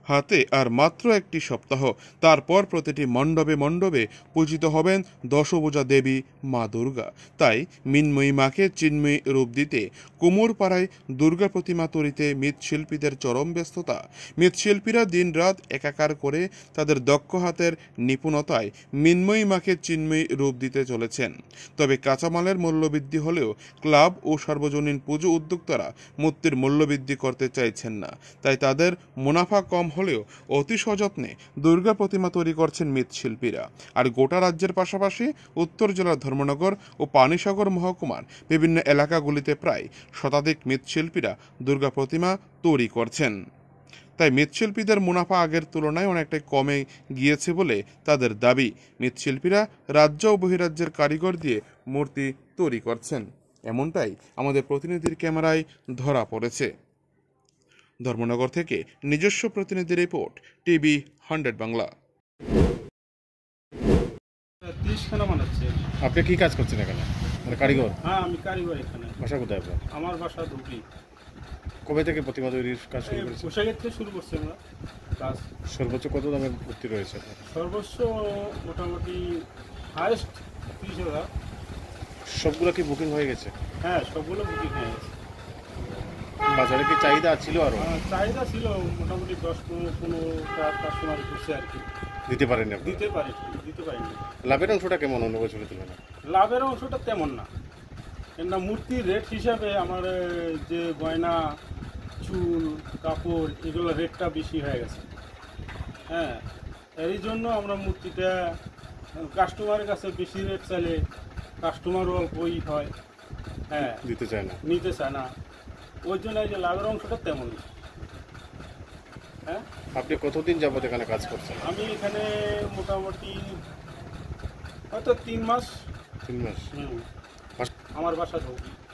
হাতে আর মাত্র একটি সপ্তাহ, তারপর প্রতিটি মণ্ডপে মণ্ডপে পূজিত হবেন দশভুজা দেবী মা দুর্গা। তাই মিন্ময়ী মাকে চিন্ময়ী রূপ দিতে কুমোরপাড়ায় দুর্গা প্রতিমা তৈরিতে মৃৎশিল্পীদের চরম ব্যস্ততা। মৃৎশিল্পীরা দিনরাত একাকার করে তাদের দক্ষ হাতের নিপুণতায় মিন্ময়ী মাকে চিন্ময়ী রূপ দিতে চলেছেন। তবে কাঁচামালের মূল্যবৃদ্ধি হলেও ক্লাব ও সার্বজনীন পুজো উদ্যোক্তারা মূর্তির মূল্যবৃদ্ধি করতে চাইছেন না। তাই তাদের মুনাফা কম হলেও অতি সযত্নে দুর্গা প্রতিমা তৈরি করছেন মৃৎশিল্পীরা। আর গোটা রাজ্যের পাশাপাশি উত্তর জেলার ধর্মনগর ও পানিসাগর মহকুমার বিভিন্ন এলাকাগুলিতে প্রায় শতাধিক মৃৎশিল্পীরা দুর্গা প্রতিমা তৈরি করছেন। তাই মৃৎশিল্পীদের মুনাফা আগের তুলনায় অনেকটাই কমে গিয়েছে বলে তাদের দাবি। মৃৎশিল্পীরা রাজ্য ও বহিরাজ্যের কারিগর দিয়ে মূর্তি তৈরি করছেন, এমনটাই আমাদের প্রতিনিধির ক্যামেরায় ধরা পড়েছে। ধর্মনগর থেকে নিজস্ব প্রতিনিধি রিপোর্ট, টিভি 100 বাংলা। আপনি কি কাজ করছেন এখানে? মানে কারিগর? হ্যাঁ, আমি কারিগর এখানে। বাসা কোথায় আপনার? আমার বাসা ধুবড়ি। কবে থেকে প্রতিমা তৈরির কাজ শুরু করেছেন? পোশাকের থেকে শুরু করছি আমরা কাজ। সর্বোচ্চ কত দামের মূর্তি রয়েছে? সর্বোচ্চ মোটামুটি হাইস্ট 30,000। সবগুলো কি বুকিং হয়ে গেছে? হ্যাঁ, সবগুলো বুকিং হয়ে গেছে। বাজারে কি চাহিদা ছিল আরো? চাহিদা ছিল মোটামুটি 10-15টা কাস্টমার ঘুরছে আর কি। দিতে পারেন না? দিতে পারিনি। লাভের অংশটা কেমন অন্য বছরের তুলনায়? লাভের অংশটা তেমন না, কেননা মূর্তির রেট হিসাবে আমার যে গয়না, চুল, কাপড় এগুলো রেটটা বেশি হয়ে গেছে। হ্যাঁ, এই জন্য আমরা মূর্তিটা কাস্টমারের কাছে বেশি রেট চাইলে কাস্টমারও অল্পই হয়। হ্যাঁ, নিতে চায় না। ওই জন্য এই যে লাভের অংশটা তেমন না। হ্যাঁ। আপনি কতদিন যাবত এখানে কাজ করছেন? আমি এখানে মোটামুটি হয়তো 3 মাস। 3 মাস। আমার বাসা ধুবড়ি।